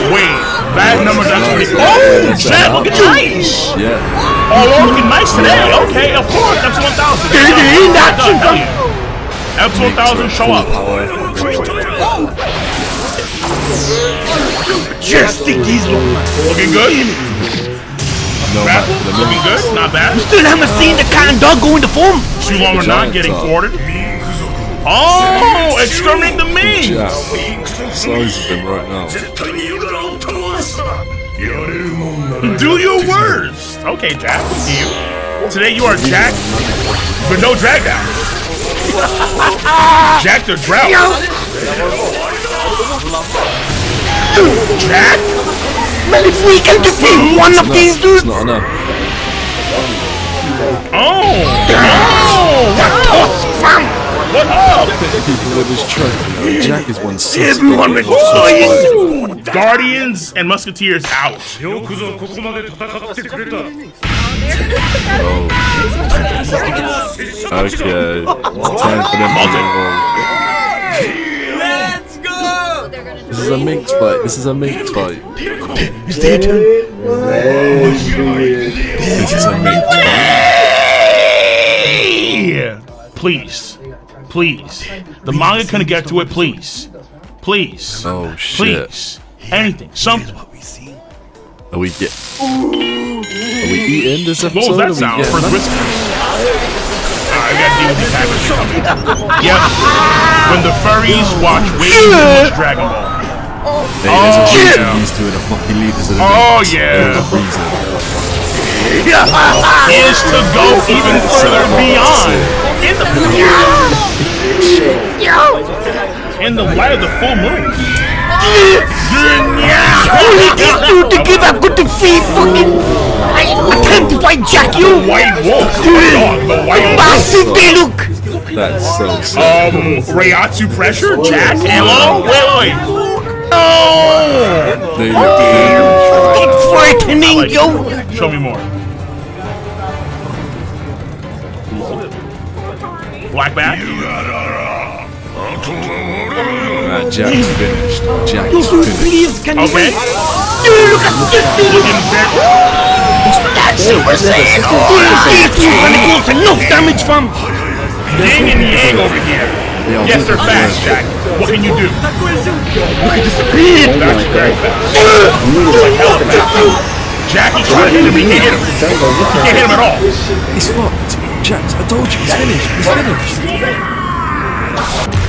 Wait, bad numbers actually. Oh, Jack, look at nice. Yeah. Oh, we're looking nice today. Okay, of course. Episode 1000. Episode 1000, show up. Just think he's looking good. Looking good, not bad. We still haven't seen the cat and dog go into form. Sulong are not getting thwarted. Oh, exterminate the memes. Size of them right now. Do your worst. Okay, Jack. See you. Today you are Jack, but no drag down. Jack the drought. Jack. Man, if we can defeat one of these dudes. Not enough. What up? People with his trophy. Jack is one six. Everyone rejoice. Guardians and Musketeers out. Oh. Okay. Time for them to Let's go! This is a mixed fight. This is a mixed fight. It's their turn. This is a mixed fight. Please. Please. The manga couldn't get to it, please. Please. Oh shit. Please. Anything. Something. Are we eating this episode? What was that sound? First whispers. I gotta deal with these habits. Yep. When the furries watch way too much Dragon Ball. Hey, there's a reason these two are the fucking leaders of the mix. Yeah. There's a reason. Is to go even further beyond. In the light of the full moon. Only these two to give up good defeat. Fucking. I can't fight Jack, you. White wolf. The white massive they look. That's so sick. Reiatsu pressure. Jack. Hello. Wait. No. They look frightening, yo. Show me more. Black back. Jack's finished. Jack is finished. Please, can you okay. Look at this thing. That's Super Saiyan. These two chronicles enough damage from. Yin and yang over here. Yes, they're fast, Jack. What can you do? Look at the speed. That's very fast. Like hell fast. Jack, he's trying to hit him. He can't hit him. He can't hit him at all. He's fucked. Jack, I told you, he's finished. He's finished.